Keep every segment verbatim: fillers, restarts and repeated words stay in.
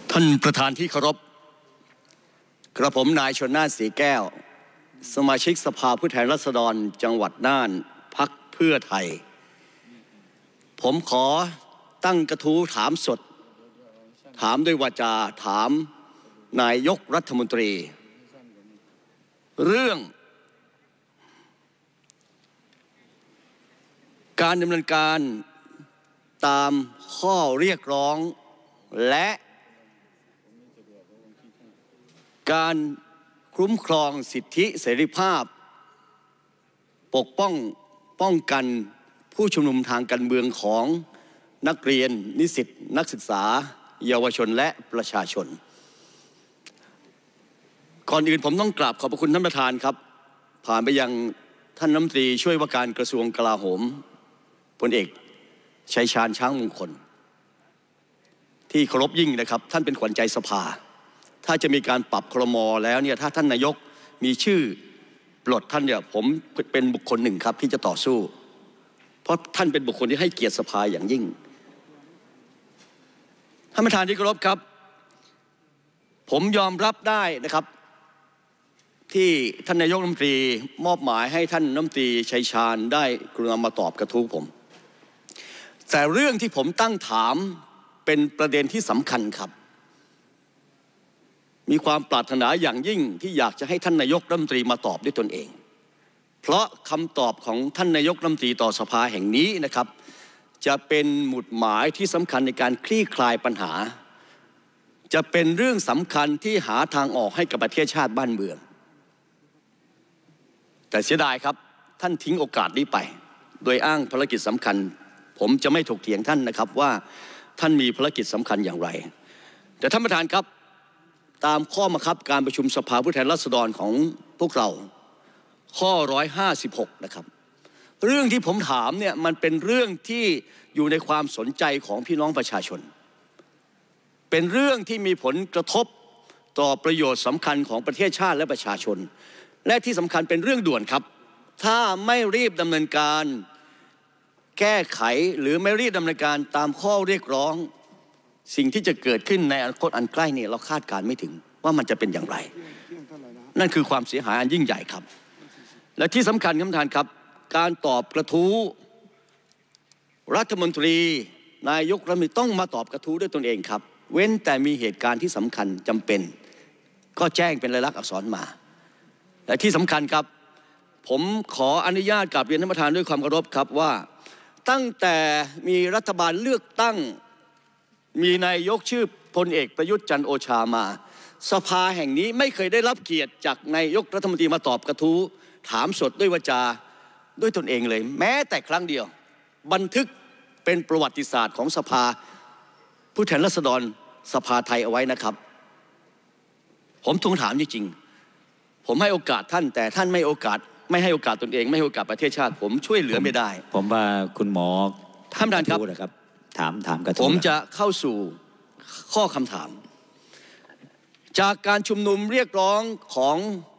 ท่านประธานที่เคารพกระผมนายชลน่าน สีแก้วสมาชิกสภาผู้แทนราษฎรจังหวัดน่านพรรคเพื่อไทยผมขอตั้งกระทู้ถามสดถามด้วยวาจาถามนายกรัฐมนตรีเรื่องการดำเนินการตามข้อเรียกร้องและการคุ้มครองสิทธิเสรีภาพปกป้องป้องกันผู้ชุมนุมทางการเมืองของนักเรียนนิสิตนักศึกษาเยาวชนและประชาชนก่อนอื่นผมต้องกราบขอบพระคุณท่านประธานครับผ่านไปยังท่านรัฐมนตรีช่วยว่าการกระทรวงกลาโหมพลเอกชัยชาญช้างมงคลที่เคารพยิ่งนะครับท่านเป็นขวัญใจสภาถ้าจะมีการปรับครม.แล้วเนี่ยถ้าท่านนายกมีชื่อปลดท่านเนี่ยผมเป็นบุคคลหนึ่งครับที่จะต่อสู้เพราะท่านเป็นบุคคลที่ให้เกียรติสภาอย่างยิ่งท่านประธานที่เคารพครับผมยอมรับได้นะครับที่ท่านนายกรัฐมนตรีมอบหมายให้ท่านรัฐมนตรีชัยชาญได้กรุณามาตอบกระทู้ผมแต่เรื่องที่ผมตั้งถามเป็นประเด็นที่สำคัญครับมีความปรารถนาอย่างยิ่งที่อยากจะให้ท่านนายกรัฐมนตรีมาตอบด้วยตนเองเพราะคำตอบของท่านนายกรัฐมนตรีต่อสภาแห่งนี้นะครับจะเป็นหมุดหมายที่สำคัญในการคลี่คลายปัญหาจะเป็นเรื่องสำคัญที่หาทางออกให้กับประเทศชาติบ้านเมืองแต่เสียดายครับท่านทิ้งโอกาสนี้ไปโดยอ้างภารกิจสำคัญผมจะไม่ถกเถียงท่านนะครับว่าท่านมีภารกิจสำคัญอย่างไรแต่ท่านประธานครับตามข้อบังคับการประชุมสภาผู้แทนราษฎรของพวกเราข้อหนึ่งร้อยห้าสิบหกนะครับเรื่องที่ผมถามเนี่ยมันเป็นเรื่องที่อยู่ในความสนใจของพี่น้องประชาชนเป็นเรื่องที่มีผลกระทบต่อประโยชน์สำคัญของประเทศชาติและประชาชนและที่สำคัญเป็นเรื่องด่วนครับถ้าไม่รีบดำเนินการแก้ไขหรือไม่รีบดำเนินการตามข้อเรียกร้องสิ่งที่จะเกิดขึ้นในอนาคตอันใกล้นี้เราคาดการไม่ถึงว่ามันจะเป็นอย่างไรนั่นคือความเสียหายอันยิ่งใหญ่ครับและที่สำคัญท่านประธานครับการตอบกระทู้รัฐมนตรีนายกรัฐมนตรีต้องมาตอบกระทู้ด้วยตนเองครับเว้นแต่มีเหตุการณ์ที่สำคัญจำเป็นก็แจ้งเป็นลายลักษณ์อักษรมาและที่สำคัญครับผมขออนุญาตกราบเรียนท่านประธานด้วยความเคารพครับว่าตั้งแต่มีรัฐบาลเลือกตั้งมีนายกชื่อพลเอกประยุทธ์จันทร์โอชามาสภาแห่งนี้ไม่เคยได้รับเกียรติจากนายกรัฐมนตรีมาตอบกระทู้ถามสดด้วยวาจาด้วยตนเองเลยแม้แต่ครั้งเดียวบันทึกเป็นประวัติศาสตร์ของสภาผู้แทนราษฎรสภาไทยเอาไว้นะครับผมทวงถามจริงๆผมให้โอกาสท่านแต่ท่านไม่โอกาสไม่ให้โอกาสตนเองไม่ให้โอกาสประเทศชาติผมช่วยเหลือไม่ได้ผมว่าคุณหมอท่านประธานครับถามถามกระทู้ผมจะเข้าสู่ข้อคำถามจากการชุมนุมเรียกร้องของ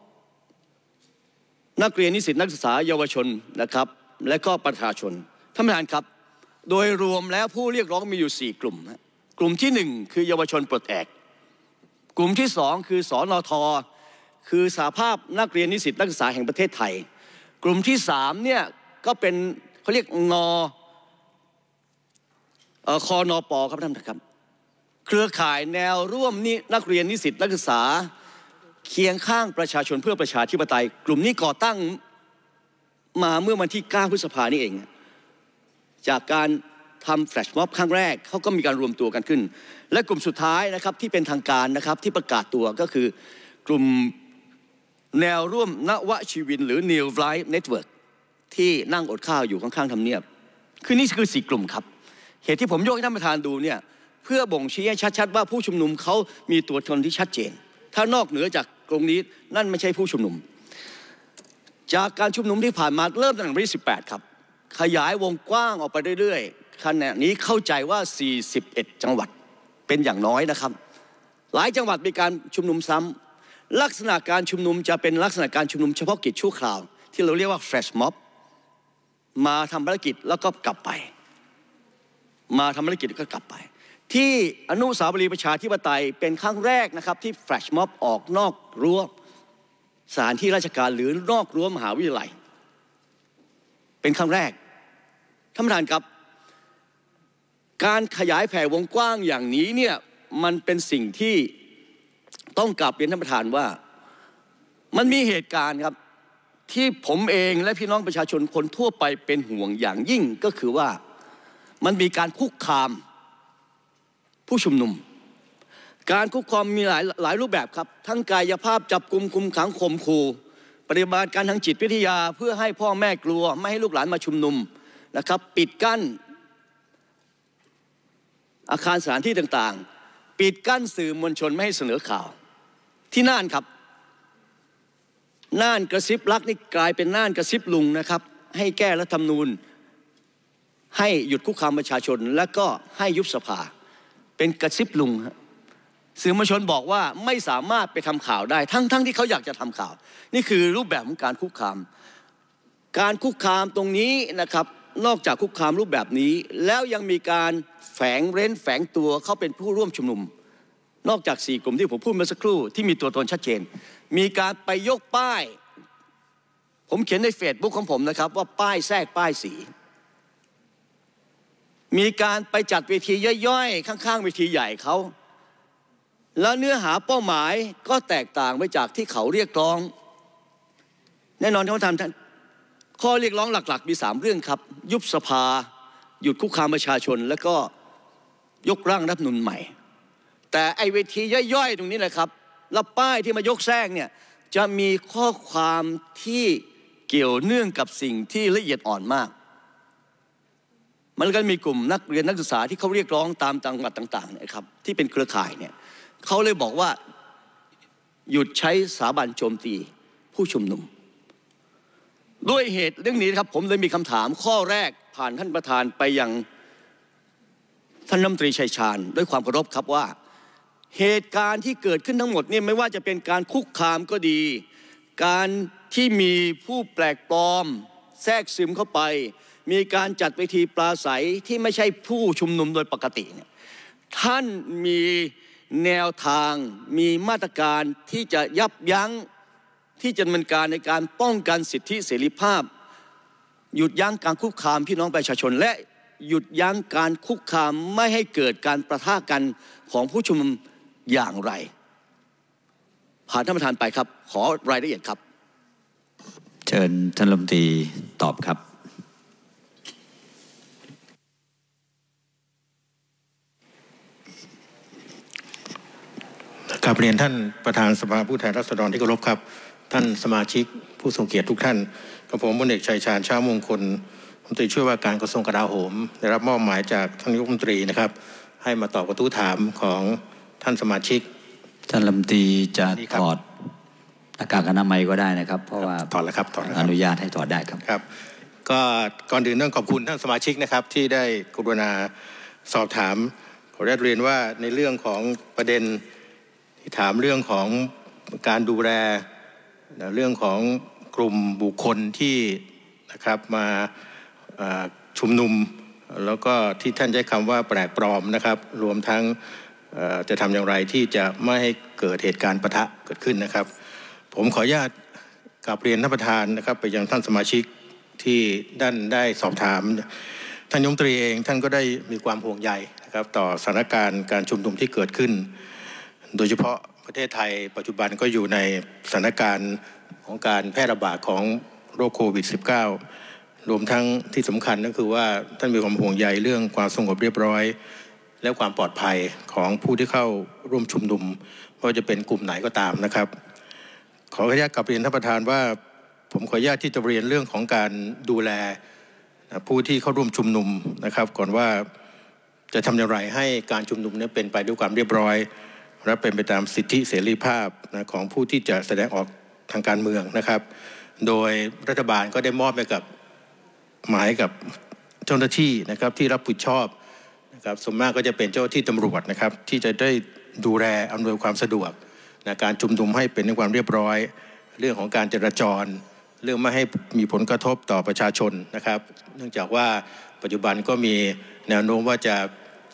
นักเรียนนิสิตนักศึกษาเยาวชนนะครับและก็ประชาชนท่านประธานครับโดยรวมแล้วผู้เรียกร้องมีอยู่สี่กลุ่มกลุ่มที่หนึ่งคือเยาวชนปลดแอกกลุ่มที่สองคือสนท.คือสหภาพนักเรียนนิสิตนักศึกษาแห่งประเทศไทยกลุ่มที่สามเนี่ยก็เป็นเขาเรียกงเอ่อคอนป.ครับท่านครับเครือข่ายแนวร่วมนี่นักเรียนนิสิตนักศึกษาเคียงข้างประชาชนเพื่อประชาธิปไตยกลุ่มนี้ก่อตั้งมาเมื่อวันที่เก้าพฤษภาคมนี้เองจากการทำแฟลชม็อบครั้งแรกเขาก็มีการรวมตัวกันขึ้นและกลุ่มสุดท้ายนะครับที่เป็นทางการนะครับที่ประกาศตัวก็คือกลุ่มแนวร่วมนวชีวินหรือ New Life Network ที่นั่งอดข้าวอยู่ข้างๆทำเนียบคือนี่คือสี่กลุ่มครับเหตุที่ผมยกให้ท่านประธานดูเนี่ยเพื่อบ่งชี้ให้ชัดๆว่าผู้ชุมนุมเขามีตัวตนที่ชัดเจนถ้านอกเหนือจากตรงนี้นั่นไม่ใช่ผู้ชุมนุมจากการชุมนุมที่ผ่านมาเริ่มตั้งแต่วันที่สิบแปดครับขยายวงกว้างออกไปเรื่อยๆขณะนี้เข้าใจว่าสี่สิบเอ็ดจังหวัดเป็นอย่างน้อยนะครับหลายจังหวัดมีการชุมนุมซ้ำลักษณะการชุมนุมจะเป็นลักษณะการชุมนุมเฉพาะกิจชั่วคราวที่เราเรียกว่าแฟลชม็อบมาทำภารกิจแล้วก็กลับไปมาทำภารกิจก็กลับไปที่อนุสาวรีย์ประชาธิปไตยเป็นครั้งแรกนะครับที่แฟลชม็อบออกนอกรั้วสถานที่ราชการหรือนอกรั้วมหาวิทยาลัยเป็นครั้งแรกท่านประธานครับการขยายแผ่วงกว้างอย่างนี้เนี่ยมันเป็นสิ่งที่ต้องกลับเรียนท่านประธานว่ามันมีเหตุการณ์ครับที่ผมเองและพี่น้องประชาชนคนทั่วไปเป็นห่วงอย่างยิ่งก็คือว่ามันมีการคุกคามผู้ชุมนุมการคุกคามมีหลายหลายรูปแบบครับทั้งกายภาพจับกุมคุมขังข่มขู่ปฏิบัติการทางจิตวิทยาเพื่อให้พ่อแม่กลัวไม่ให้ลูกหลานมาชุมนุมนะครับปิดกั้นอาคารสถานที่ต่างๆปิดกั้นสื่อมวลชนไม่ให้เสนอข่าวที่น่านครับน่านกระซิบรักนี่กลายเป็นน่านกระซิบลุงนะครับให้แก้รัฐธรรมนูญให้หยุดคุกคามประชาชนและก็ให้ยุบสภาเป็นกระซิบลุงสื่อมวลชนบอกว่าไม่สามารถไปทำข่าวได้ทั้งๆ ท, ที่เขาอยากจะทำข่าวนี่คือรูปแบบของการคุกคามการคุกคามตรงนี้นะครับนอกจากคุกคามรูปแบบนี้แล้วยังมีการแฝงเร้นแฝงตัวเข้าเป็นผู้ร่วมชุมนุมนอกจากสี่กลุ่มที่ผมพูดเมื่อสักครู่ที่มีตัวตนชัดเจนมีการไปยกป้ายผมเขียนในเฟซบุ๊กของผมนะครับว่าป้ายแทรกป้ายสีมีการไปจัดเวทีย่อยๆข้างๆเวทีใหญ่เขาแล้วเนื้อหาเป้าหมายก็แตกต่างไปจากที่เขาเรียกร้องแน่นอนท่านประธานข้อเรียกร้องหลักๆมีสามเรื่องครับยุบสภาหยุดคุกคามประชาชนแล้วก็ยกร่างรัฐธรรมนูญใหม่แต่ไอเวทีย่อยๆตรงนี้แหละครับแล้วป้ายที่มายกแทรกเนี่ยจะมีข้อความที่เกี่ยวเนื่องกับสิ่งที่ละเอียดอ่อนมากมันก็มีกลุ่มนักเรียนนักศึกษาที่เขาเรียกร้องตามจังหวัดต่างๆเนี่ยครับที่เป็นเครือข่ายเนี่ยเขาเลยบอกว่าหยุดใช้สถาบันโจมตีผู้ชุมนุมด้วยเหตุเรื่องนี้ครับผมเลยมีคำถามข้อแรกผ่านท่านประธานไปยังท่านรัฐมนตรีชัยชาญด้วยความเคารพครับว่าเหตุการณ์ที่เกิดขึ้นทั้งหมดเนี่ยไม่ว่าจะเป็นการคุกคามก็ดีการที่มีผู้แปลกปลอมแทรกซึมเข้าไปมีการจัดเวทีปราศัยที่ไม่ใช่ผู้ชุมนุมโดยปกติเนี่ยท่านมีแนวทางมีมาตรการที่จะยับยั้งที่จะดำเนินการในการป้องกันสิทธิเสรีภาพหยุดยั้งการคุกคามพี่น้องประชาชนและหยุดยั้งการคุกคามไม่ให้เกิดการประทะกันของผู้ชุมนุมอย่างไรผ่านท่านประธานไปครับขอรายละเอียดครับเชิญท่านรัฐมนตรีตอบครับกราบเรียนท่านประธานสภาผู้แทนราษฎรที่เคารพครับท่านสมาชิกผู้ทรงเกียรติทุกท่านกับผมพลเอกชัยชาญช้ามงคลรัฐมนตรีช่วยว่าการกระทรวงกลาโหมได้รับมอบหมายจากท่านนายกรัฐมนตรีนะครับให้มาตอบกระทู้ถามของท่านสมาชิกท่านรัฐมนตรีจะถอดหน้ากากอนามัยก็ได้นะครับเพราะว่าถอดแล้วครับถอดอนุญาตให้ถอดได้ครับครับก็ก่อนอื่นต้องขอบคุณท่านสมาชิกนะครับที่ได้กรุณาสอบถามขอเรียนว่าในเรื่องของประเด็นที่ถามเรื่องของการดูแลเรื่องของกลุ่มบุคคลที่นะครับมาชุมนุมแล้วก็ที่ท่านใช้คำว่าแปลกปลอมนะครับรวมทั้งจะทำอย่างไรที่จะไม่ให้เกิดเหตุการณ์ปะทะเกิดขึ้นนะครับผมขออนุญาตกราบเรียนท่านประธานนะครับไปยังท่านสมาชิกที่ด้านได้สอบถามท่านนายกรัฐมนตรีเองท่านก็ได้มีความห่วงใยนะครับต่อสถานการณ์การชุมนุมที่เกิดขึ้นโดยเฉพาะประเทศไทยปัจจุบันก็อยู่ในสถานการณ์ของการแพร่ระบาดของโรคโควิด สิบเก้า รวมทั้งที่สำคัญก็คือว่าท่านมีความห่วงใยเรื่องความสงบเรียบร้อยและความปลอดภัยของผู้ที่เข้าร่วมชุมนุมไม่ว่าจะเป็นกลุ่มไหนก็ตามนะครับขออนุญาตกลับเรียนท่านประธานว่าผมขออนุญาตที่จะเรียนเรื่องของการดูแลผู้ที่เข้าร่วมชุมนุมนะครับก่อนว่าจะทำอย่างไรให้การชุมนุมนี้เป็นไปด้วยความเรียบร้อยและเป็นไปตามสิทธิเสรีภาพนะของผู้ที่จะแสดงออกทางการเมืองนะครับโดยรัฐบาลก็ได้มอบไปกับหมายกับเจ้าหน้าที่นะครับที่รับผิดชอบนะครับส่วนมากก็จะเป็นเจ้าที่ตำรวจนะครับที่จะได้ดูแลอำนวยความสะดวกในการชุมนุมให้เป็นในความเรียบร้อยเรื่องของการจราจรเรื่องไม่ให้มีผลกระทบต่อประชาชนนะครับเนื่องจากว่าปัจจุบันก็มีแนวโน้มว่าจะ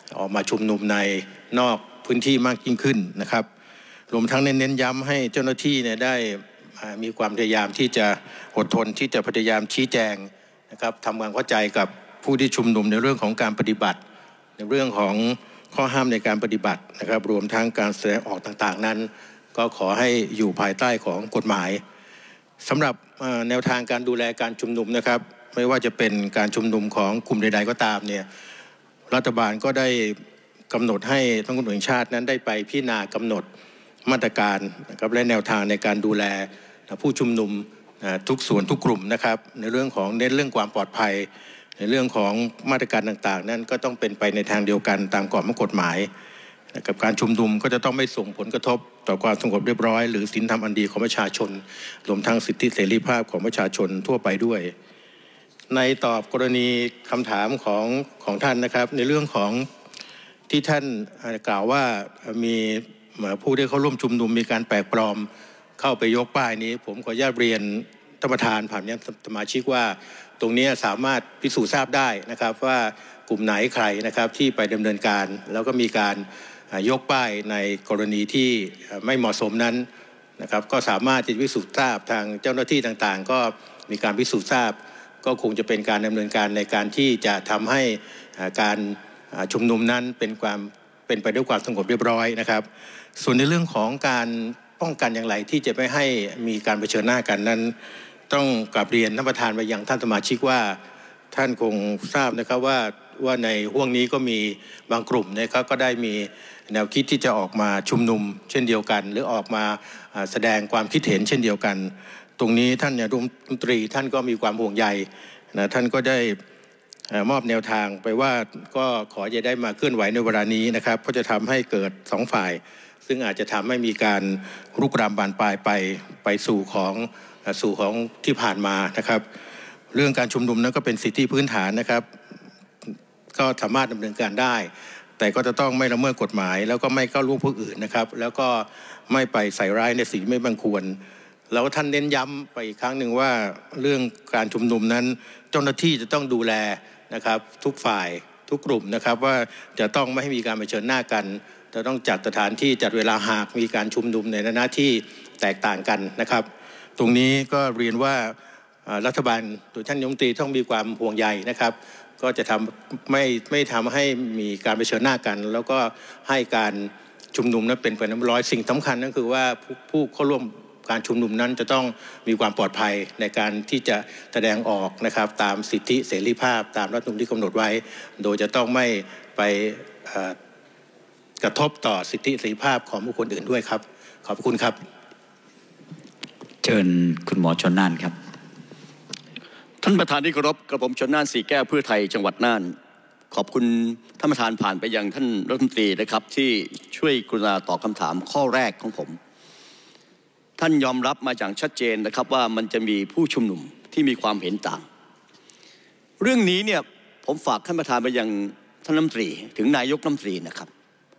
ออกมาชุมนุมในนอกพื้นที่มากยิ่งขึ้นนะครับรวมทั้งเน้นย้ำให้เจ้าหน้าที่เนี่ยได้มีความพยายามที่จะอดทนที่จะพยายามชี้แจงนะครับทำความเข้าใจกับผู้ที่ชุมนุมในเรื่องของการปฏิบัติในเรื่องของข้อห้ามในการปฏิบัตินะครับรวมทั้งการแสดงออกต่างๆนั้นก็ขอให้อยู่ภายใต้ของกฎหมายสำหรับแนวทางการดูแลการชุมนุมนะครับไม่ว่าจะเป็นการชุมนุมของกลุ่มใดๆก็ตามเนี่ยรัฐบาลก็ได้กำหนดให้ทั้งกรมตำรวจแห่งชาตินั้นได้ไปพิจารณากำหนดมาตรการนะครับและแนวทางในการดูแลผู้ชุมนุมทุกส่วนทุกกลุ่มนะครับในเรื่องของเน้นเรื่องความปลอดภัยในเรื่องของมาตรการต่างๆนั้นก็ต้องเป็นไปในทางเดียวกันตามกรอบกฎหมายกับการชุมนุมก็จะต้องไม่ส่งผลกระทบต่อความสงบเรียบร้อยหรือศีลธรรมอันดีของประชาชนรวมทั้งสิทธิเสรีภาพของประชาชนทั่วไปด้วยในตอบกรณีคำถามของของท่านนะครับในเรื่องของที่ท่านกล่าวว่ามีผู้ที่เข้าร่วมชุมนุมมีการแปลกปลอมเข้าไปยกป้ายนี้ผมขออนุญาตเรียนท่านประธานผ่านนี้สมาชิกว่าตรงนี้สามารถพิสูจน์ทราบได้นะครับว่ากลุ่มไหนใครนะครับที่ไปดำเนินการแล้วก็มีการยกป้ายในกรณีที่ไม่เหมาะสมนั้นนะครับก็สามารถที่จะพิสูจน์ทราบทางเจ้าหน้าที่ต่างๆก็มีการพิสูจน์ทราบก็คงจะเป็นการดำเนินการในการที่จะทำให้การชุมนุมนั้นเป็นความเป็นไปด้วยความสงบเรียบร้อยนะครับส่วนในเรื่องของการป้องกันอย่างไรที่จะไม่ให้มีการเผชิญหน้ากันนั้นต้องกราบเรียนท่านประธานไปยังท่านสมาชิกว่าท่านคงทราบนะครับว่าว่าในห่วงนี้ก็มีบางกลุ่มนะครับก็ได้มีแนวคิดที่จะออกมาชุมนุมเช่นเดียวกันหรือออกมาแสดงความคิดเห็นเช่นเดียวกันตรงนี้ท่านนายกรัฐมนตรีท่านก็มีความห่วงใยนะท่านก็ได้มอบแนวทางไปว่าก็ขอจะได้มาเคลื่อนไหวในเวลานี้นะครับก็จะทำให้เกิดสองฝ่ายซึ่งอาจจะทำให้มีการรุกรามบานปลายไปไปสู่ของสู่ของที่ผ่านมานะครับเรื่องการชุมนุมนั้นก็เป็นสิทธิพื้นฐานนะครับก็สามารถดำเนินการได้แต่ก็จะต้องไม่ละเมิดกฎหมายแล้วก็ไม่เข้าร่วมผู้อื่นนะครับแล้วก็ไม่ไปใส่ร้ายในสิ่งไม่บังควรแล้วท่านเน้นย้ำไปอีกครั้งหนึ่งว่าเรื่องการชุมนุมนั้นเจ้าหน้าที่จะต้องดูแลนะครับทุกฝ่ายทุกกลุ่มนะครับว่าจะต้องไม่ให้มีการเผชิญหน้ากันจะต้องจัดสถานที่จัดเวลาหากมีการชุมนุมในหน้าที่แตกต่างกันนะครับตรงนี้ก็เรียนว่ารัฐบาลโดยท่านนายกรัฐมนตรีต้องมีความห่วงใยนะครับก็จะทำไม่ไม่ทำให้มีการเผชิญหน้ากันแล้วก็ให้การชุมนุมนั้นเป็นไปเรียบร้อยสิ่งสำคัญนั่นคือว่าผู้เข้าร่วมการชุมนุมนั้นจะต้องมีความปลอดภัยในการที่จะแสดงออกนะครับตามสิทธิเสรีภาพตามรัฐธรรมนูญที่กำหนดไว้โดยจะต้องไม่ไปกระทบต่อสิทธิเสรีภาพของบุคคลอื่นด้วยครับขอบคุณครับเชิญคุณหมอชลน่านครับท่านประธานที่เคารพกระผมชลน่านสีแก้วเพื่อไทยจังหวัดน่านขอบคุณท่านประธานผ่านไปยังท่านรัฐมนตรีนะครับที่ช่วยกรุณาตอบคำถามข้อแรกของผมท่านยอมรับมาอย่างชัดเจนนะครับว่ามันจะมีผู้ชุมนุมที่มีความเห็นต่างเรื่องนี้เนี่ยผมฝากท่านประธานไปยังท่านรัฐมนตรีถึงนายกรัฐมนตรีนะครับ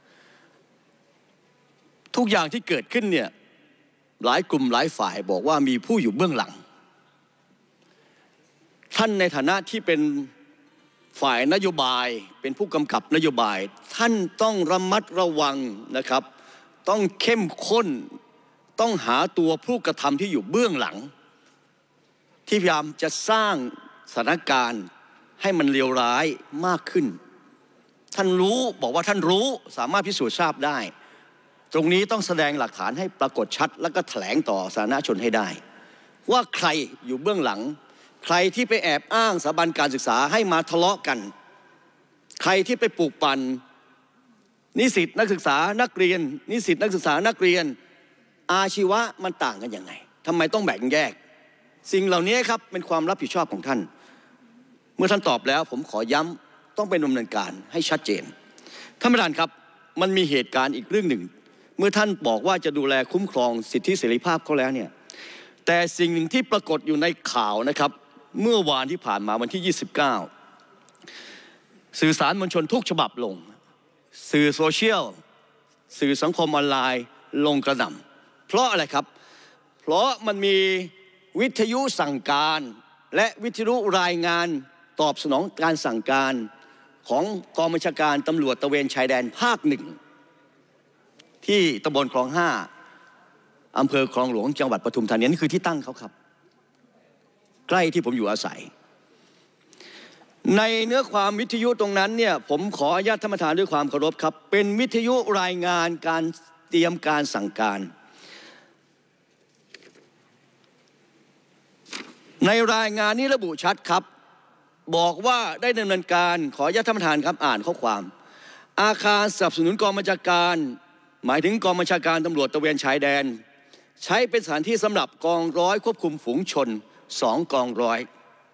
ทุกอย่างที่เกิดขึ้นเนี่ยหลายกลุ่มหลายฝ่ายบอกว่ามีผู้อยู่เบื้องหลังท่านในฐานะที่เป็นฝ่ายนโยบายเป็นผู้กำกับนโยบายท่านต้องระมัดระวังนะครับต้องเข้มข้นต้องหาตัวผู้กระทำที่อยู่เบื้องหลังที่พยายามจะสร้างสถานการณ์ให้มันเลวร้ายมากขึ้นท่านรู้บอกว่าท่านรู้สามารถพิสูจน์ทราบได้ตรงนี้ต้องแสดงหลักฐานให้ปรากฏชัดแล้วก็แถลงต่อสาธารณชนให้ได้ว่าใครอยู่เบื้องหลังใครที่ไปแอบอ้างสถาบันการศึกษาให้มาทะเลาะกันใครที่ไปปลูกปั่นนิสิตนักศึกษานักเรียนนิสิตนักศึกษานักเรียนอาชีวะมันต่างกันยังไงทำไมต้องแบ่งแยกสิ่งเหล่านี้ครับเป็นความรับผิดชอบของท่านเมื่อท่านตอบแล้วผมขอย้ำต้องเป็นดำเนินการให้ชัดเจนท่านประธานครับมันมีเหตุการณ์อีกเรื่องหนึ่งเมื่อท่านบอกว่าจะดูแลคุ้มครองสิทธิเสรีภาพเขาแล้วเนี่ยแต่สิ่งหนึ่งที่ปรากฏอยู่ในข่าวนะครับเมื่อวานที่ผ่านมาวันที่ยี่สิบเก้าสื่อสารมวลชนทุกฉบับลงสื่อโซเชียลสื่อสังคมออนไลน์ลงกระหน่ำเพราะอะไรครับเพราะมันมีวิทยุสั่งการและวิทยุรายงานตอบสนองการสั่งการของกองบัญชาการตำรวจตระเวนชายแดนภาคหนึ่งที่ตำบลคลองห้าอำเภอคลองหลวงจังหวัดปทุมธานีนี่คือที่ตั้งเขาครับใกล้ที่ผมอยู่อาศัยในเนื้อความวิทยุตรงนั้นเนี่ยผมขออนุญาตท่านประธานด้วยความเคารพครับเป็นวิทยุรายงานการเตรียมการสั่งการในรายงานนี้ระบุชัดครับบอกว่าได้ดำเนินการขออนุญาตท่านประธานครับอ่านข้อความอาคารสนับสนุนกองบัญชาการหมายถึงกองบัญชาการตำรวจตระเวนชายแดนใช้เป็นสถานที่สำหรับกองร้อยควบคุมฝูงชนสองกองร้อย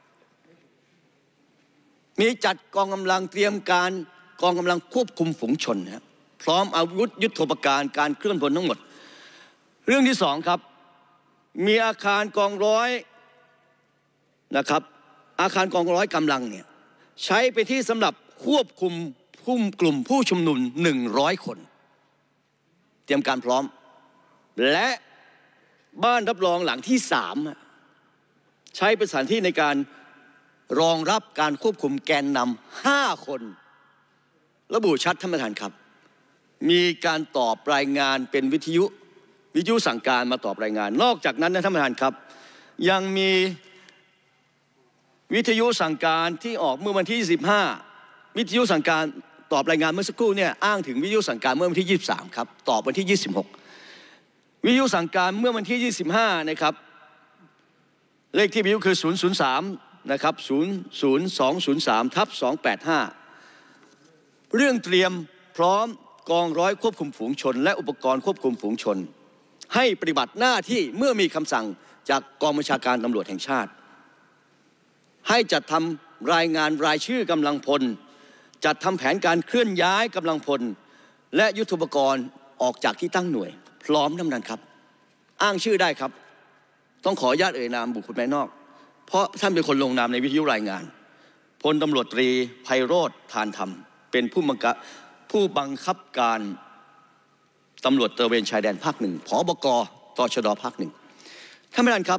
มีจัดกองกำลังเตรียมการกองกำลังควบคุมฝูงชนนะพร้อมอาวุธยุทโธปกรณ์การเคลื่อนพลทั้งหมดเรื่องที่สองครับมีอาคารกองร้อยนะครับอาคารกองร้อยกำลังเนี่ยใช้เป็นที่สำหรับควบคุมผู้กลุ่มผู้ชุมนุมหนึ่งร้อยคนเตรียมการพร้อมและบ้านรับรองหลังที่สามใช้เป็นสถานที่ในการรองรับการควบคุมแกนนำห้าคนระบุชัดท่านประธานครับมีการตอบรายงานเป็นวิทยุวิทยุสั่งการมาตอบรายงานนอกจากนั้นนะท่านประธานครับยังมีวิทยุสั่งการที่ออกเมื่อวันที่ยี่สิบห้าวิทยุสั่งการตอบรายงานเมื่อสักครู่เนี่ยอ้างถึงวิทยุสั่งการเมื่อวันที่ยี่สิบสามครับตอบวันที่ยี่สิบหกวิทยุสั่งการเมื่อวันที่ยี่สิบห้านะครับเลขที่วิทยุคือศูนย์ ศูนย์ สามนะครับศูนย์ ศูนย์ สอง ศูนย์ สาม ทับ สอง แปด ห้าเรื่องเตรียมพร้อมกองร้อยควบคุมฝูงชนและอุปกรณ์ควบคุมฝูงชนให้ปฏิบัติหน้าที่เมื่อมีคำสั่งจากกองบัญชาการตำรวจแห่งชาติให้จัดทำรายงานรายชื่อกำลังพลจัดทำแผนการเคลื่อนย้ายกำลังพลและยุทโธปกรณ์ออกจากที่ตั้งหน่วยพร้อมท่านนั้นครับอ้างชื่อได้ครับต้องขออนุญาตเอ่ยนามบุคคลภายนอกเพราะท่านเป็นคนลงนามในวิทยุรายงานพลตำรวจตรีไพโรจน์ทานธรรมเป็นผู้บังคับผู้บังคับการตำรวจตระเวนชายแดนภาคหนึ่งผบก.ตชด.ภาคหนึ่งท่านประธานครับ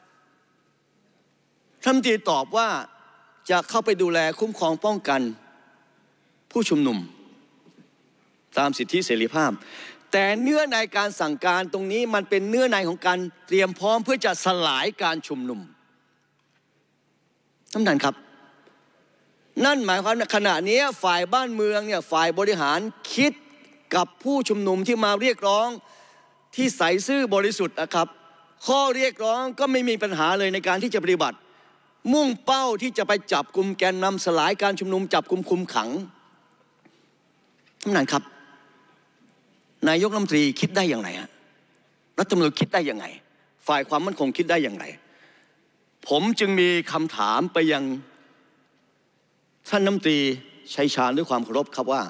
ท่านตีตอบว่าจะเข้าไปดูแลคุ้มครองป้องกันผู้ชุมนุมตามสิทธิเสรีภาพแต่เนื้อในการสั่งการตรงนี้มันเป็นเนื้อในของการเตรียมพร้อมเพื่อจะสลายการชุมนุมท่านประธานครับนั่นหมายความว่าขณะนี้ฝ่ายบ้านเมืองเนี่ยฝ่ายบริหารคิดกับผู้ชุมนุมที่มาเรียกร้องที่ใส่ซื่อบริสุทธิ์นะครับข้อเรียกร้องก็ไม่มีปัญหาเลยในการที่จะปฏิบัติมุ่งเป้าที่จะไปจับกลุ่มแกนนำสลายการชุมนุมจับกลุ่มคุมขังท่านประธานครับนายกรัฐมนตรีคิดได้อย่างไรฮะรัฐมนตรีคิดได้ยังไงฝ่ายความมั่นคงคิดได้อย่างไรผมจึงมีคำถามไปยังท่านรัฐมนตรีชัยชาญด้วยความเคารพครับว่า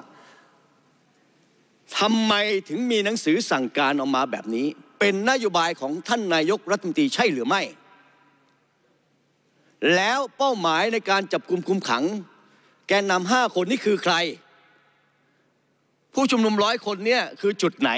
ทำไมถึงมีหนังสือสั่งการออกมาแบบนี้เป็นนโยบายของท่านนายกรัฐมนตรีใช่หรือไม่แล้วเป้าหมายในการจับกุมคุมขังแกนนำห้าคนนี่คือใครผู้ชุมนุมร้อยคนเนี่ยคือจุดไหน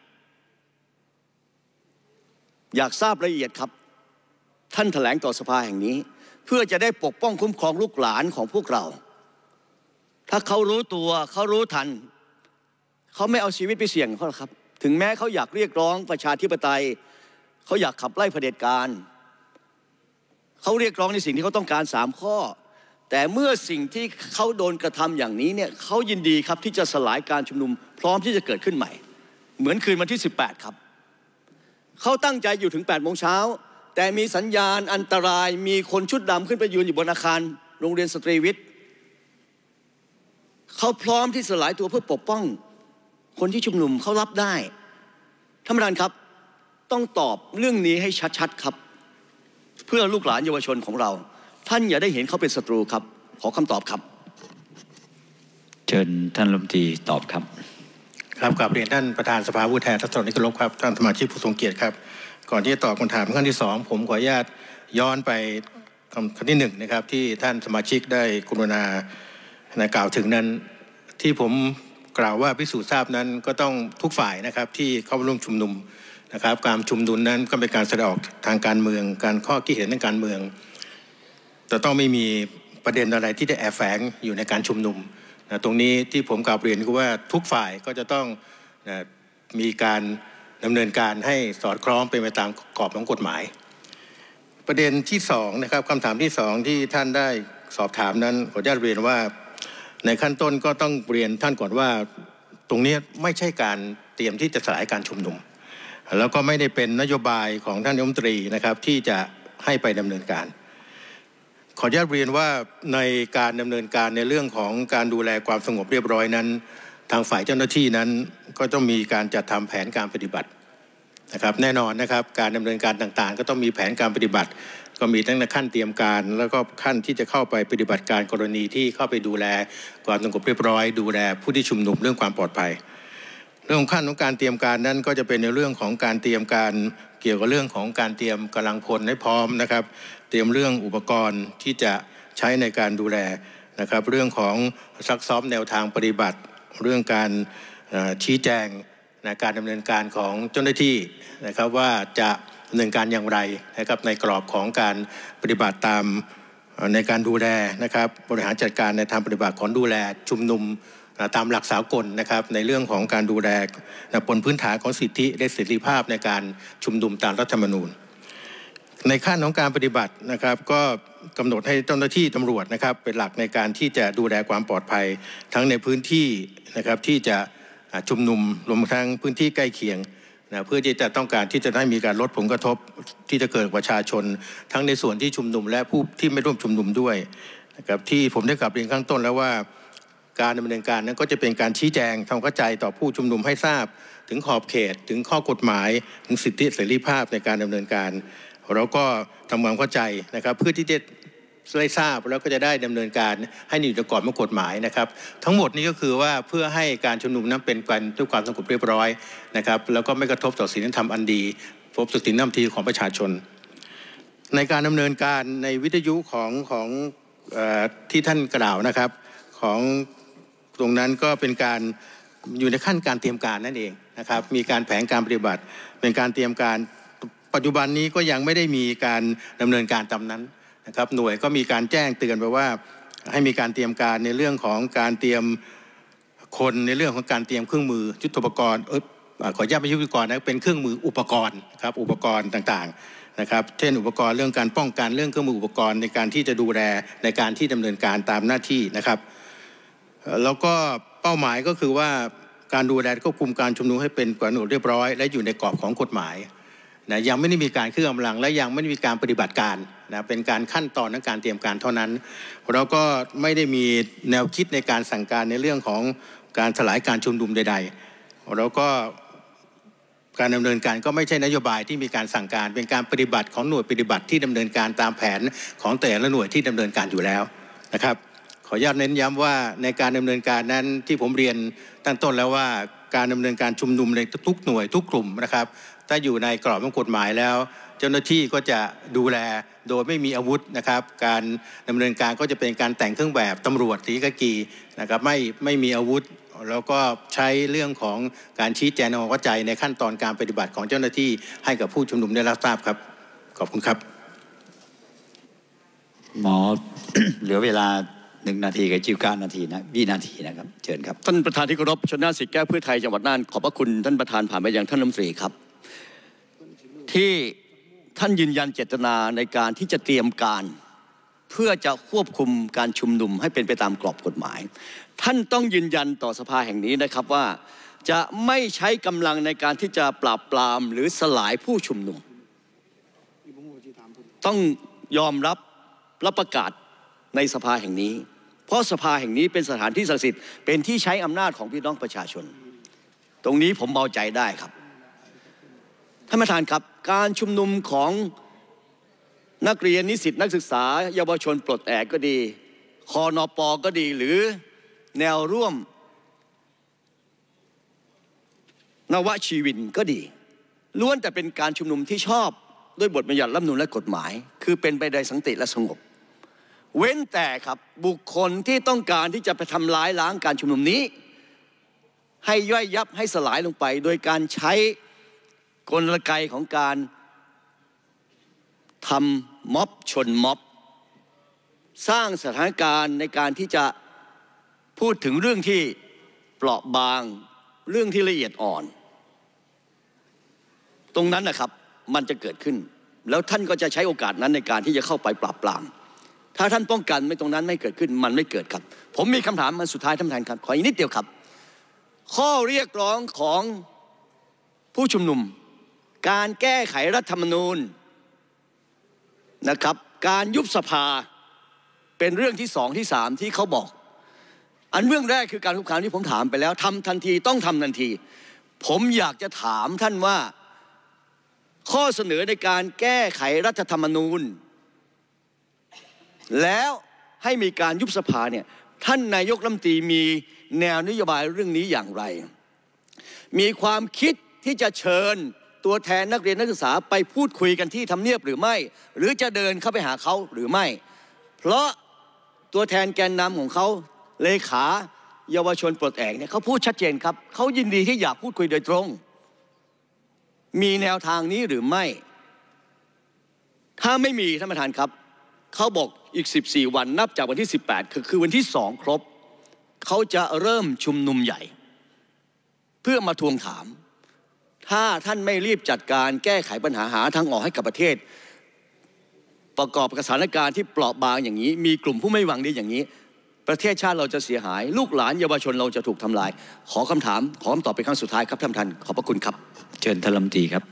อยากทราบรายละเอียดครับท่านแถลงต่อสภาแห่งนี้เพื่อจะได้ปกป้องคุ้มครองลูกหลานของพวกเราถ้าเขารู้ตัวเขารู้ทันเขาไม่เอาชีวิตไปเสี่ยงเขาหรอกครับถึงแม้เขาอยากเรียกร้องประชาธิปไตยเขาอยากขับไล่เผด็จการเขาเรียกร้องในสิ่งที่เขาต้องการสามข้อแต่เมื่อสิ่งที่เขาโดนกระทำอย่างนี้เนี่ยเขายินดีครับที่จะสลายการชุมนุมพร้อมที่จะเกิดขึ้นใหม่เหมือนคืนวันที่สิบแปดครับเขาตั้งใจอยู่ถึงแปดโมงเช้าแต่มีสัญญาณอันตรายมีคนชุดดำขึ้นไปยืนอยู่บนอาคารโรงเรียนสตรีวิทย์เขาพร้อมที่สลายตัวเพื่อปกป้องคนที่ชุมนุมเขารับได้ท่านประธานครับต้องตอบเรื่องนี้ให้ชัดๆครับเพื่อลูกหลานเยาวชนของเราท่านอย่าได้เห็นเขาเป็นศัตรูครับขอคำตอบครับเชิญท่านรัฐมนตรีตอบครับครับกราบเรียนท่านประธานสภาผู้แทนราษฎรที่เคารพครับท่านสมาชิกผู้ทรงเกียรติครับก่อนที่จะตอบคำถามขั้นที่สองผมขออนุญาตย้อนไปคำขั้นที่หนึ่งนะครับที่ท่านสมาชิกได้กรุณากล่าวถึงนั้นที่ผมกล่าวว่าพิสูจน์ทราบนั้นก็ต้องทุกฝ่ายนะครับที่เข้าร่วมชุมนุมนะครับการชุมนุมนั้นก็เป็นการแสดงออกทางการเมืองการข้อคิดเห็นทางการเมืองแต่ต้องไม่มีประเด็นอะไรที่ได้แอบแฝงอยู่ในการชุมนุมนะตรงนี้ที่ผมกล่าวเรียนคือว่าทุกฝ่ายก็จะต้องนะมีการดำเนินการให้สอดคล้องเป็นไปตามกรอบของกฎหมายประเด็นที่สองนะครับคำถามที่สองที่ท่านได้สอบถามนั้นขออนุญาตเรียนว่าในขั้นต้นก็ต้องเรียนท่านก่อนว่าตรงนี้ไม่ใช่การเตรียมที่จะสลายการชุมนุมแล้วก็ไม่ได้เป็นนโยบายของท่านนายกรัฐมนตรีนะครับที่จะให้ไปดำเนินการขออนุญาตเรียนว่าในการดำเนินการในเรื่องของการดูแลความสงบเรียบร้อยนั้นทางฝ่ายเจ้าหน้าที่นั้นก็ต้องมีการจัดทำแผนการปฏิบัตินะครับแน่นอนนะครับการดำเนินการต่างๆก็ต้องมีแผนการปฏิบัติก็มีตั้งแต่ขั้นเตรียมการแล้วก็ขั้นที่จะเข้าไปปฏิบัติการกรณีที่เข้าไปดูแลความสงบเรียบร้อยดูแลผู้ที่ชุมนุมเรื่องความปลอดภัยเรื่องขั้นของการเตรียมการนั้นก็จะเป็นในเรื่องของการเตรียมการเกี่ยวกับเรื่องของการเตรียมกำลังพลให้พร้อมนะครับเตรียมเรื่องอุปกรณ์ที่จะใช้ในการดูแลนะครับเรื่องของซักซ้อมแนวทางปฏิบัติเรื่องการชี้แจงนะการดำเนินการของเจ้าหน้าที่นะครับว่าจะดำเนินการอย่างไรนะครับในกรอบของการปฏิบัติตามในการดูแลนะครับบริหารจัดการในทางปฏิบัติของดูแลชุมนุมตามหลักสากลนะครับในเรื่องของการดูแลบนพื้นฐานของสิทธิและเสรีภาพในการชุมนุมตามรัฐธรรมนูญในขั้นของการปฏิบัตินะครับก็กำหนดให้เจ้าหน้าที่ตำรวจนะครับเป็นหลักในการที่จะดูแลความปลอดภัยทั้งในพื้นที่นะครับที่จะชุมนุมรวมทั้งพื้นที่ใกล้เคียงนะเพื่อที่จะต้องการที่จะให้มีการลดผลกระทบที่จะเกิดประชาชนทั้งในส่วนที่ชุมนุมและผู้ที่ไม่ร่วมชุมนุมด้วยนะครับที่ผมได้กลับเรียนข้างต้นแล้วว่าการดำเนินการนั้นก็จะเป็นการชี้แจงทำเข้าใจต่อผู้ชุมนุมให้ทราบถึงขอบเขตถึงข้อกฎหมายถึงสิทธิเสรีภาพในการดำเนินการเราก็ทำความเข้าใจนะครับเพื่อที่จะได้ทราบแล้วก็จะได้ดำเนินการให้อยู่ในกรอบของกฎหมายนะครับทั้งหมดนี้ก็คือว่าเพื่อให้การชุมนุมนั้นเป็นไปด้วยความสงบเรียบร้อยนะครับแล้วก็ไม่กระทบต่อศีลธรรมอันดีพบต่อศีลธรรมทีของประชาชนในการดำเนินการในวิทยุของของเอ่อที่ท่านกล่าวนะครับของตรงนั้นก็เป็นการอยู่ในขั้นการเตรียมการนั่นเองนะครับมีการแผนการปฏิบัติเป็นการเตรียมการปัจจุบันนี้ก็ยังไม่ได้มีการดำเนินการตามนั้นนะครับหน่วยก็มีการแจ้งเตือนไปว่าให้มีการเตรียมการในเรื่องของการเตรียมคนในเรื่องของการเตรียมเครื่องมือยุทโธปกรณ์เออขออนุญาตไม่ใช่อุปกรณ์นะเป็นเครื่องมืออุปกรณ์ครับอุปกรณ์ต่างๆนะครับเช่นอุปกรณ์เรื่องการป้องกันเรื่องเครื่องมืออุปกรณ์ในการที่จะดูแลในการที่ดำเนินการตามหน้าที่นะครับแล้วก็เป้าหมายก็คือว่าการดูแลควบคุมการชุมนุมให้เป็นกฎหมายเรียบร้อยและอยู่ในกรอบของกฎหมายนะยังไม่ได้มีการเคลื่อนกำลังและยังไม่ได้มีการปฏิบัติการนะเป็นการขั้นตอนในการเตรียมการเท่านั้นเราก็ไม่ได้มีแนวคิดในการสั่งการในเรื่องของการสลายการชุมนุมใดๆแล้วก็การดำเนินการก็ไม่ใช่นโยบายที่มีการสั่งการเป็นการปฏิบัติของหน่วยปฏิบัติที่ดำเนินการตามแผนของแต่ละหน่วยที่ดำเนินการอยู่แล้วนะครับขออนุญาตเน้นย้ำว่าในการดำเนินการนั้นที่ผมเรียนตั้งต้นแล้วว่าการดำเนินการชุมนุมในทุกหน่วยทุกกลุ่มนะครับถ้าอยู่ในกรอบของกฎหมายแล้วเจ้าหน้าที่ก็จะดูแลโดยไม่มีอาวุธนะครับการดำเนินการก็จะเป็นการแต่งเครื่องแบบตำรวจสีกากีนะครับไม่ไม่มีอาวุธแล้วก็ใช้เรื่องของการชี้แจงความเข้าใจในขั้นตอนการปฏิบัติของเจ้าหน้าที่ให้กับผู้ชุมนุมได้รับทราบครับขอบคุณครับหมอ เหลือเวลาหนึ่งนาทีกับจิ้วเก้านาทีนะวินาทีนะครับเชิญครับท่านประธานที่เคารพชลน่านสิทธิแก้วเพื่อไทยจังหวัดน่านขอบพระคุณท่านประธานผ่านไปยังท่านรัฐมนตรีครับที่ท่านยืนยันเจตนาในการที่จะเตรียมการเพื่อจะควบคุมการชุมนุมให้เป็นไปตามกรอบกฎหมายท่านต้องยืนยันต่อสภาแห่งนี้นะครับว่าจะไม่ใช้กำลังในการที่จะปราบปรามหรือสลายผู้ชุมนุมต้องยอมรับรับประกาศในสภาแห่งนี้เพราะสภาแห่งนี้เป็นสถานที่ศักดิ์สิทธิ์เป็นที่ใช้อำนาจของพี่น้องประชาชนตรงนี้ผมเบาใจได้ครับท่านประธานครับการชุมนุมของนักเรียนนิสิตนักศึกษาเยาวชนปลดแอกก็ดีคนป.ก็ดีหรือแนวร่วมนวชีวินก็ดีล้วนแต่เป็นการชุมนุมที่ชอบด้วยบทบัญญัติรัฐธรรมนูญและกฎหมายคือเป็นไปโดยสันติและสงบเว้นแต่ครับบุคคลที่ต้องการที่จะไปทำลายล้างการชุมนุมนี้ให้ย่อยยับให้สลายลงไปโดยการใช้กลไกของการทำม็อบชนม็อบสร้างสถานการณ์ในการที่จะพพูดถึงเรื่องที่เปราะบางเรื่องที่ละเอียดอ่อนตรงนั้นนะครับมันจะเกิดขึ้นแล้วท่านก็จะใช้โอกาสนั้นในการที่จะเข้าไปปราบปรามถ้าท่านป้องกันไม่ตรงนั้นไม่เกิดขึ้นมันไม่เกิดครับผมมีคำถามมาสุดท้ายท่านประธานครับขออีกนิดเดียวครับข้อเรียกร้องของผู้ชุมนุมการแก้ไขรัฐธรรมนูญนะครับการยุบสภาเป็นเรื่องที่สองที่สามที่เขาบอกอันเรื่องแรกคือการคุกคามที่ผมถามไปแล้วทำทันทีต้องทำทันทีผมอยากจะถามท่านว่าข้อเสนอในการแก้ไขรัฐธรรมนูญแล้วให้มีการยุบสภาเนี่ยท่านนายกรัฐมนตรีมีแนวนโยบายเรื่องนี้อย่างไรมีความคิดที่จะเชิญตัวแทนนักเรียนนักศึกษาไปพูดคุยกันที่ทำเนียบหรือไม่หรือจะเดินเข้าไปหาเขาหรือไม่เพราะตัวแทนแกนนำของเขาเลขาเยาวชนปลดแอกเนี่ยเขาพูดชัดเจนครับเขายินดีที่อยากพูดคุยโดยตรงมีแนวทางนี้หรือไม่ถ้าไม่มีท่านประธานครับเขาบอกอีกสิบสี่วันนับจากวันที่สิบแปดคือคือวันที่สองครบเขาจะเริ่มชุมนุมใหญ่เพื่อมาทวงถามถ้าท่านไม่รีบจัดการแก้ไขปัญหาหาทางออกให้กับประเทศประกอบกับสถานการณ์ที่เปราะบางอย่างนี้มีกลุ่มผู้ไม่หวังดีอย่างนี้ประเทศชาติเราจะเสียหายลูกหลานเยาวชนเราจะถูกทำลายขอคำถามขอคำตอบเป็นครั้งสุดท้ายครับท่านประธานขอบพระคุณครับเชิญท่านรัฐมนตรีครับ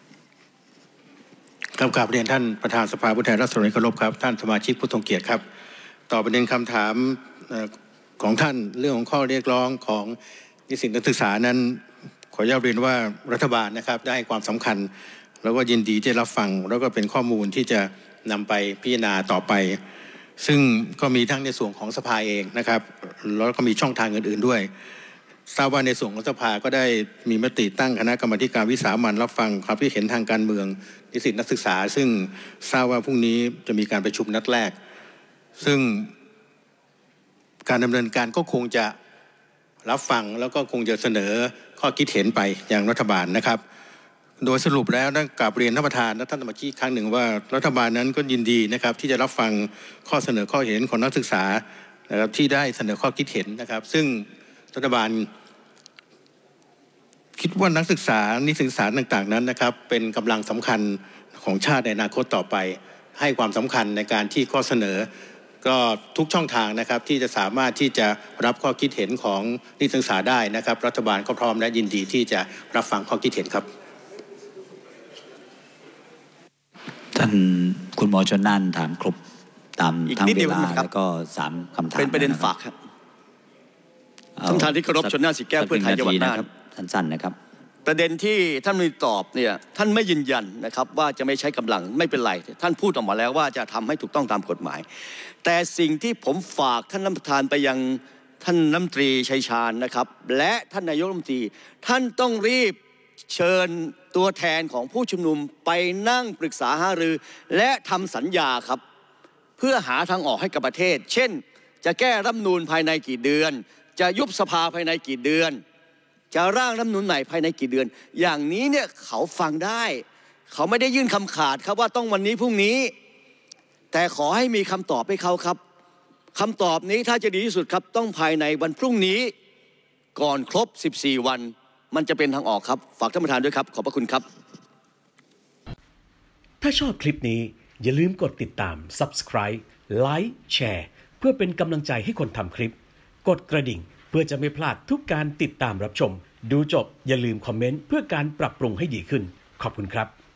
ครับกราบเรียนท่านประธานสภาผู้แทนราษฎรที่เคารพครับท่านสมาชิกผู้ทรงเกียรติครับต่อประเด็นคำถามของท่านเรื่องของข้อเรียกร้องของนิสิตนักศึกษานั้นขออนุญาตเรียนว่ารัฐบาลนะครับได้ให้ความสำคัญแล้วก็ยินดีที่รับฟังแล้วก็เป็นข้อมูลที่จะนำไปพิจารณาต่อไปซึ่งก็มีทั้งในส่วนของสภาเองนะครับแล้วก็มีช่องทางอื่นๆด้วยทราบว่าในส่วนของสภาก็ได้มีมติตั้งคณะกรรมการวิสามัญรับฟังความคิดเห็นทางการเมืองนิสิตนักศึกษาซึ่งทราบว่าพรุ่งนี้จะมีการประชุมนัดแรกซึ่งการดำเนินการก็คงจะรับฟังแล้วก็คงจะเสนอข้อคิดเห็นไปยังรัฐบาลนะครับโดยสรุปแล้วนะกราบเรียนท่านประธานและท่านสมาชิกครั้งหนึ่งว่ารัฐบาลนั้นก็ยินดีนะครับที่จะรับฟังข้อเสนอข้อเห็นของนักศึกษานะครับที่ได้เสนอข้อคิดเห็นนะครับซึ่งรัฐบาลคิดว่านักศึกษานิสิตนักศึกษาต่างๆนั้นนะครับเป็นกำลังสำคัญของชาติในอนาคตต่อไปให้ความสำคัญในการที่ข้อเสนอก็ทุกช่องทางนะครับที่จะสามารถที่จะรับข้อคิดเห็นของนิสิตนักศึกษาได้นะครับรัฐบาลก็พร้อมและยินดีที่จะรับฟังข้อคิดเห็นครับท่านคุณหมอชลน่านถามครบตามทั้งเวลาแล้วก็สามคำถามเป็นประเด็นฝากครับท่านประธานที่เคารพชลน่านสิแก้วเพื่อไทยจังหวัดน่านสั้นๆนะครับประเด็นที่ท่านมีตอบเนี่ยท่านไม่ยืนยันนะครับว่าจะไม่ใช้กำลังไม่เป็นไรท่านพูดออกมาแล้วว่าจะทำให้ถูกต้องตามกฎหมายแต่สิ่งที่ผมฝากท่านรัฐมนตรีไปยังท่านรัฐมนตรีชัยชาญนะครับและท่านนายกรัฐมนตรีท่านต้องรีบเชิญตัวแทนของผู้ชุมนุมไปนั่งปรึกษาหารือและทำสัญญาครับเพื่อหาทางออกให้กับประเทศเช่นจะแก้รัฐธรรมนูญภายในกี่เดือนจะยุบสภาภายในกี่เดือนจะร่างรัฐธรรมนูญใหม่ภายในกี่เดือนอย่างนี้เนี่ยเขาฟังได้เขาไม่ได้ยื่นคำขาดครับว่าต้องวันนี้พรุ่งนี้แต่ขอให้มีคำตอบให้เขาครับคำตอบนี้ถ้าจะดีที่สุดครับต้องภายในวันพรุ่งนี้ก่อนครบสิบสี่วันมันจะเป็นทางออกครับฝากท่านประธานด้วยครับขอบพระคุณครับถ้าชอบคลิปนี้อย่าลืมกดติดตาม ซับสไครบ์ ไลค์ แชร์เพื่อเป็นกำลังใจให้คนทำคลิปกดกระดิ่งเพื่อจะไม่พลาดทุกการติดตามรับชมดูจบอย่าลืมคอมเมนต์เพื่อการปรับปรุงให้ดีขึ้นขอบคุณครับ